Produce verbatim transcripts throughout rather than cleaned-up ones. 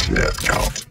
death count.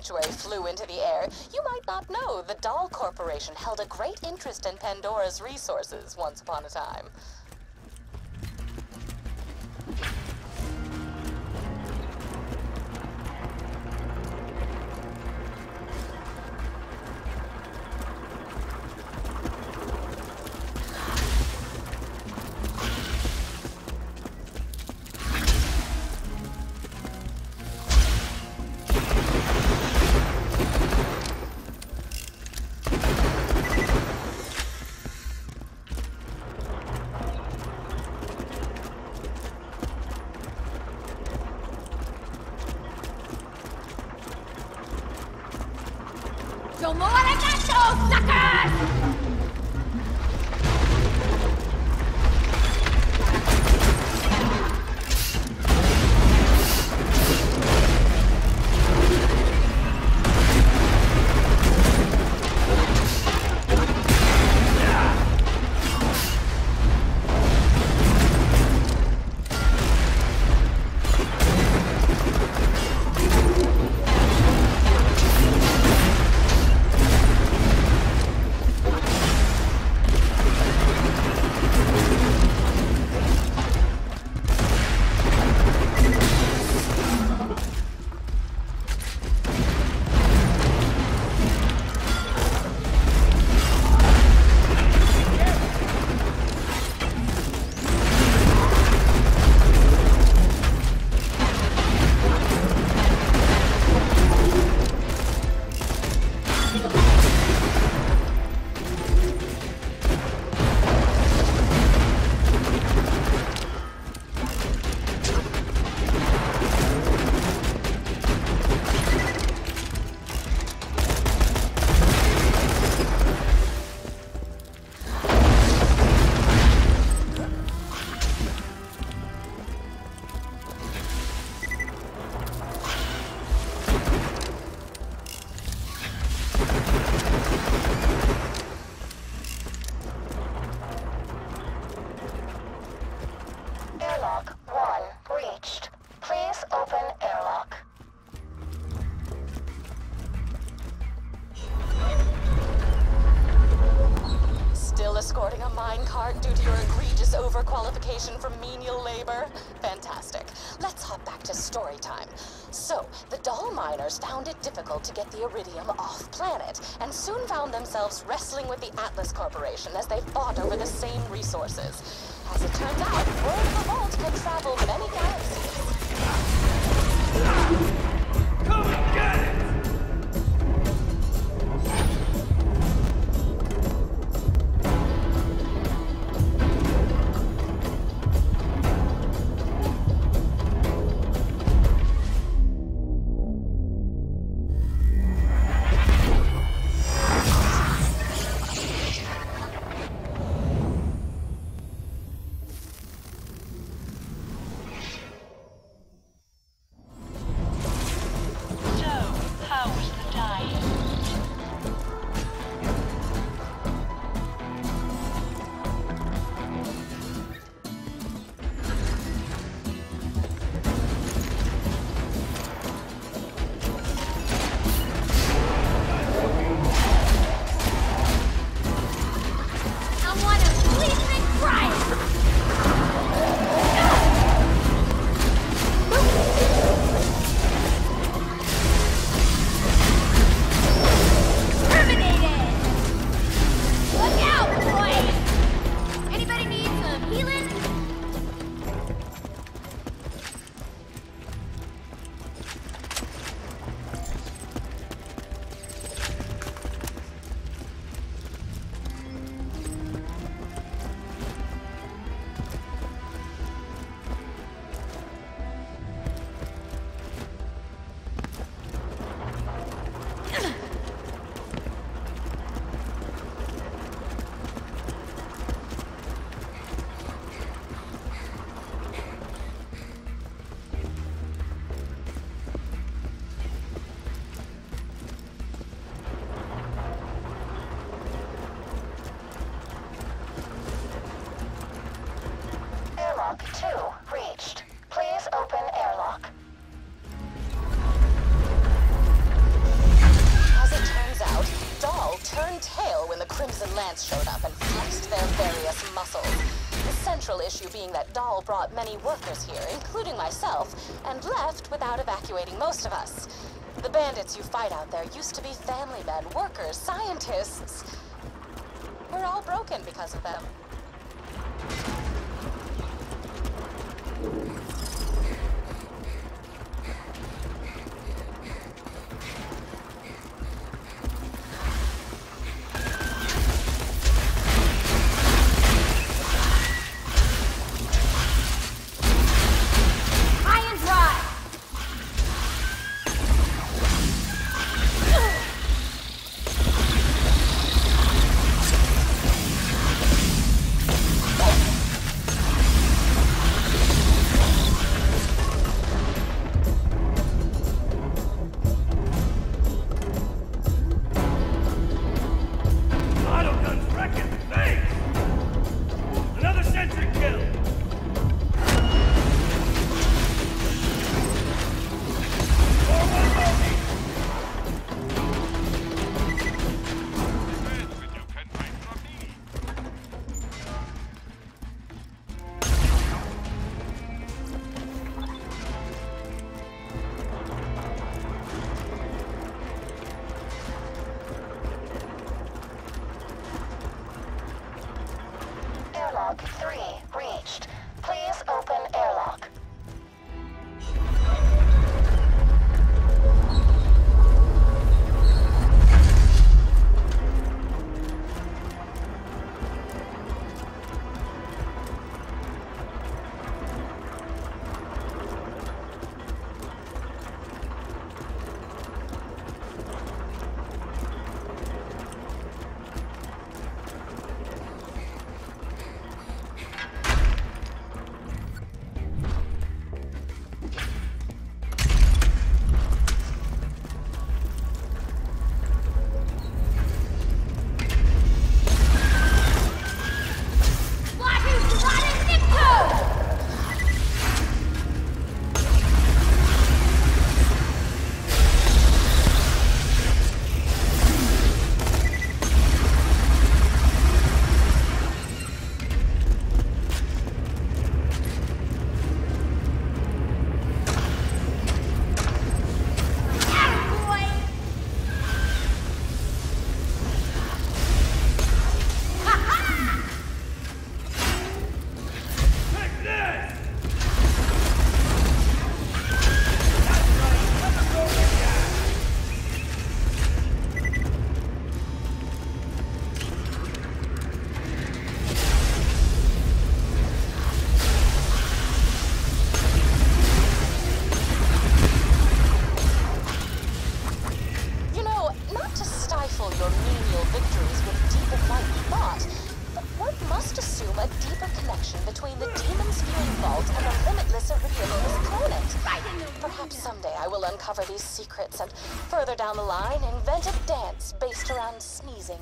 sanctuary flew into the air, you might not know the Dahl Corporation held a great interest in Pandora's resources once upon a time. Show more than that, suckers! Airlock one reached. Please open airlock. Still escorting a minecart due to your egregious overqualification for menial labor? Fantastic. Let's hop back to story time. So, the Dahl miners found it difficult to get the iridium off planet, and soon found themselves wrestling with the Atlas Corporation as they fought over the same resources. As it turns out, word of the vault can travel many galaxies. Come and get it! plants showed up and flexed their various muscles. The central issue being that Dahl brought many workers here, including myself, and left without evacuating most of us. The bandits you fight out there used to be family men, workers, scientists. We're all broken because of them. Airlock three reached. Please open airlock. Uncover these secrets and, further down the line, invent a dance based around sneezing.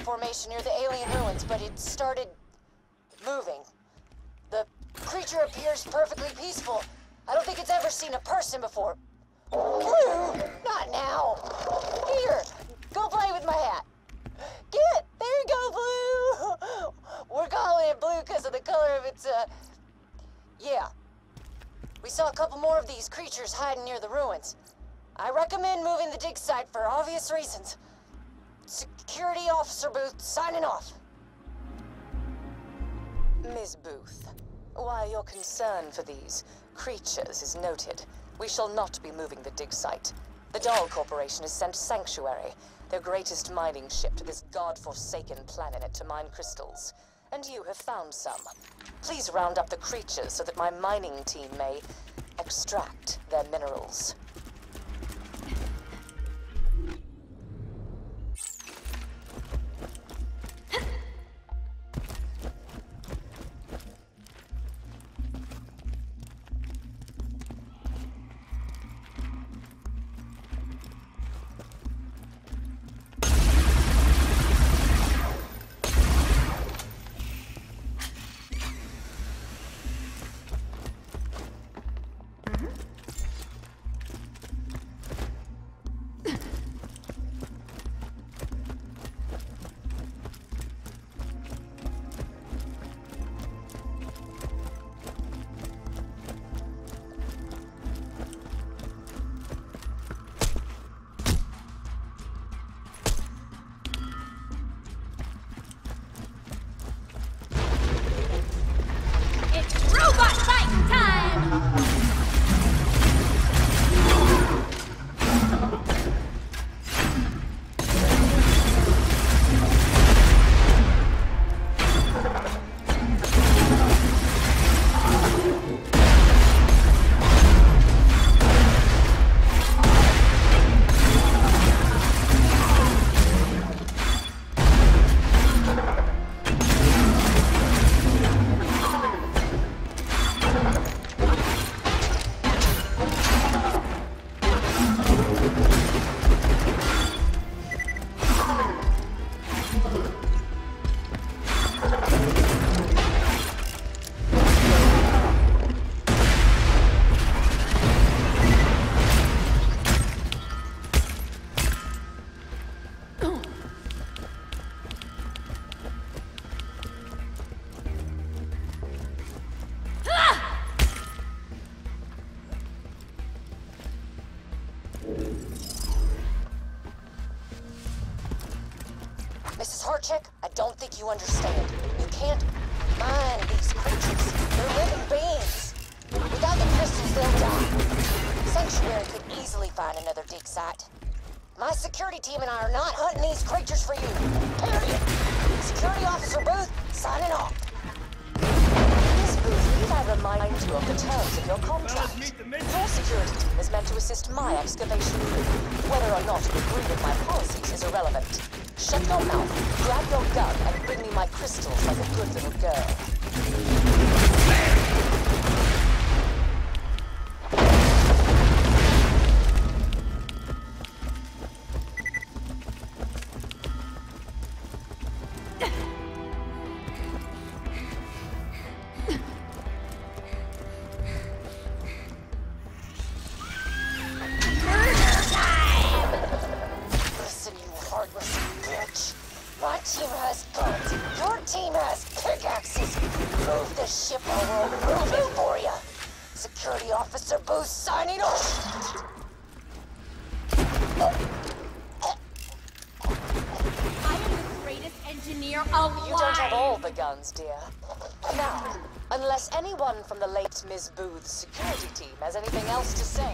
formation near the alien ruins, but it started moving. The creature appears perfectly peaceful. I don't think it's ever seen a person before. Blue! Not now! Here! Go play with my hat! Get! There you go, Blue! We're calling it blue because of the color of its, uh... yeah. We saw a couple more of these creatures hiding near the ruins. I recommend moving the dig site for obvious reasons. Security Officer Booth, signing off. Miz Booth, while your concern for these creatures is noted, we shall not be moving the dig site. The Dahl Corporation has sent Sanctuary, their greatest mining ship, to this god-forsaken planet to mine crystals. And you have found some. Please round up the creatures so that my mining team may extract their minerals. Robot fighting time! Missus Harchick, I don't think you understand. You can't mine these creatures. They're living beings. Without the crystals, they'll die. Sanctuary could easily find another dig site. My security team and I are not hunting these creatures for you. Period. Security Officer Booth, signing off. Miss Booth, need I remind you of the terms of your contract? Your security team is meant to assist my excavation crew. Whether or not you agree with my policies is irrelevant. Shut your mouth, grab your gun, and bring me my crystals like a good little girl. My team has guns. Your team has pickaxes. Move the ship or we'll move it for you. Security Officer Booth signing off. I am the greatest engineer alive! You don't have all the guns, dear. Now, unless anyone from the late Miz Booth's security team has anything else to say.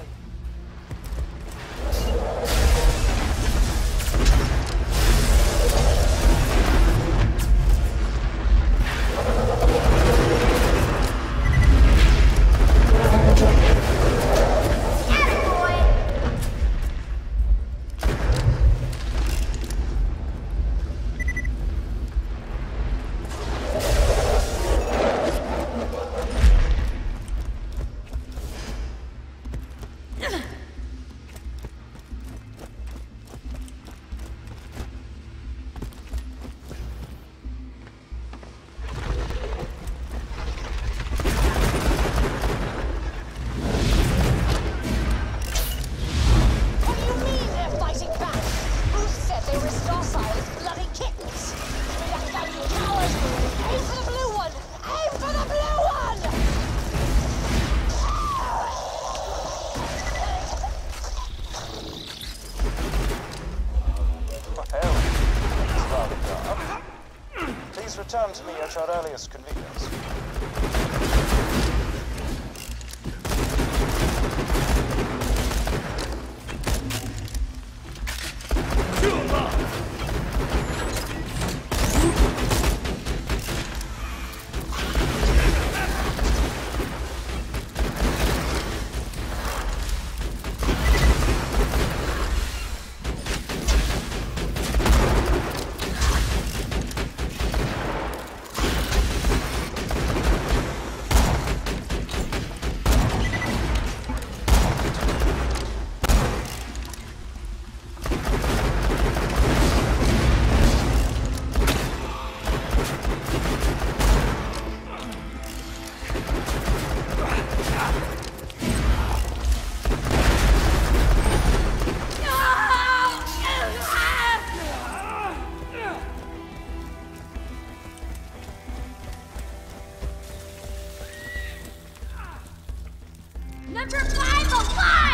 Please return to me at your earliest convenience. Number five alive!